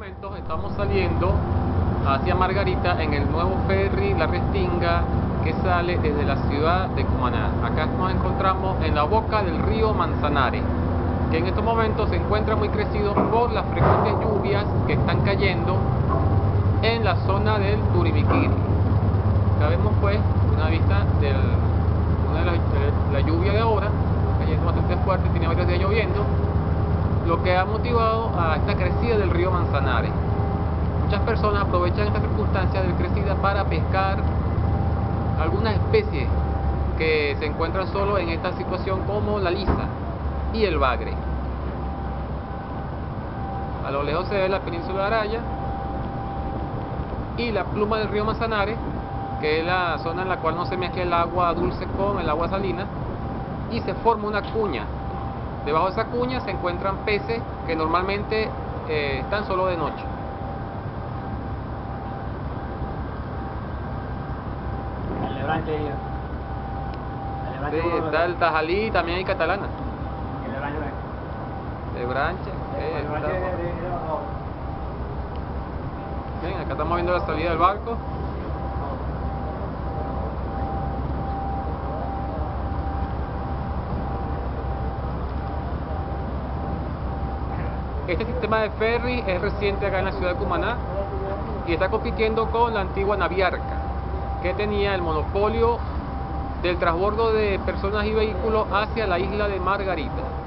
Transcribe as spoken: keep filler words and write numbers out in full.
momentos estamos saliendo hacia Margarita en el nuevo ferry La Restinga que sale desde la ciudad de Cumaná. Acá nos encontramos en la boca del río Manzanares, que en estos momentos se encuentra muy crecido por las frecuentes lluvias que están cayendo en la zona del Turimiquiri. Acá vemos pues una vista de una de las de la lluvia de ahora, cayendo bastante fuerte, tiene varios días lloviendo, lo que ha motivado a esta crecida del río Manzanares. Muchas personas aprovechan esta circunstancia de crecida para pescar algunas especies que se encuentran solo en esta situación, como la lisa y el bagre. A lo lejos se ve la península de Araya y la pluma del río Manzanares, que es la zona en la cual no se mezcla el agua dulce con el agua salina, y se forma una cuña. Debajo de esa cuña se encuentran peces que normalmente eh, están solo de noche. El lebranche ahí. El lebranche Sí, está el tajalí, también hay catalana. El lebranche. De branche. Eh, El lebranche está- de- de- de abajo. Bien, acá estamos viendo la salida del barco. Este sistema de ferry es reciente acá en la ciudad de Cumaná y está compitiendo con la antigua Naviarca, que tenía el monopolio del transbordo de personas y vehículos hacia la isla de Margarita.